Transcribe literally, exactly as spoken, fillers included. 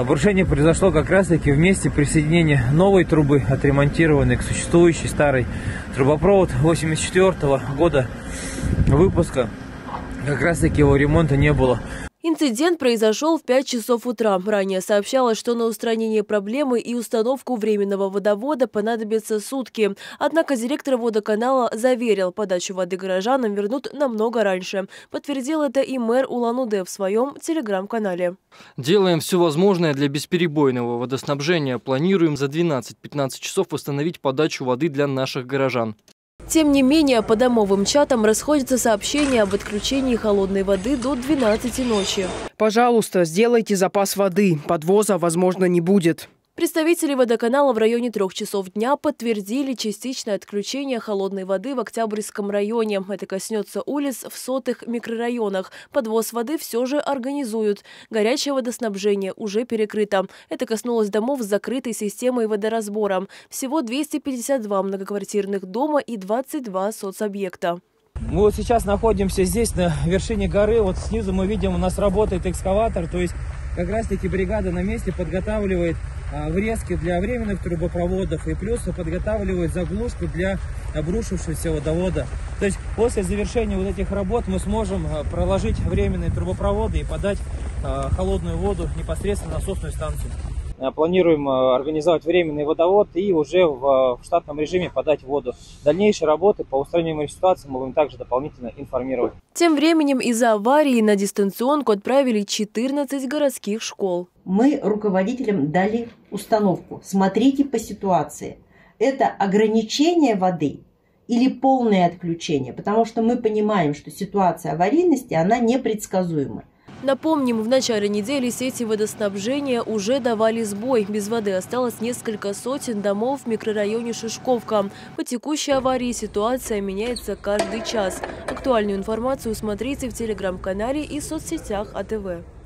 Обрушение произошло как раз-таки в месте присоединения новой трубы, отремонтированной к существующей старой. Трубопровод восемьдесят четвёртого года выпуска. Как раз-таки его ремонта не было. Инцидент произошел в пять часов утра. Ранее сообщалось, что на устранение проблемы и установку временного водовода понадобятся сутки. Однако директор водоканала заверил, подачу воды горожанам вернут намного раньше. Подтвердил это и мэр Улан-Удэ в своем телеграм-канале. Делаем все возможное для бесперебойного водоснабжения. Планируем за двенадцать-пятнадцать часов восстановить подачу воды для наших горожан. Тем не менее, по домовым чатам расходятся сообщения об отключении холодной воды до двенадцати ночи. Пожалуйста, сделайте запас воды. Подвоза, возможно, не будет. Представители водоканала в районе трех часов дня подтвердили частичное отключение холодной воды в Октябрьском районе. Это коснется улиц в сотых микрорайонах. Подвоз воды все же организуют. Горячее водоснабжение уже перекрыто. Это коснулось домов с закрытой системой водоразбора. Всего двести пятьдесят два многоквартирных дома и двадцать два соцобъекта. Мы вот сейчас находимся здесь, на вершине горы. Вот снизу мы видим, у нас работает экскаватор. То есть как раз-таки бригада на месте подготавливает врезки для временных трубопроводов и плюс подготавливает заглушку для обрушившегося водовода. То есть после завершения вот этих работ мы сможем проложить временные трубопроводы и подать холодную воду непосредственно на насосную станцию. Планируем организовать временный водовод и уже в штатном режиме подать воду. Дальнейшие работы по устранению ситуации мы будем также дополнительно информировать. Тем временем из-за аварии на дистанционку отправили четырнадцать городских школ. Мы руководителям дали установку. Смотрите по ситуации. Это ограничение воды или полное отключение, потому что мы понимаем, что ситуация аварийности, она непредсказуема. Напомним, в начале недели сети водоснабжения уже давали сбой. Без воды осталось несколько сотен домов в микрорайоне Шишковка. По текущей аварии ситуация меняется каждый час. Актуальную информацию смотрите в телеграм-канале и соцсетях А Тэ Вэ.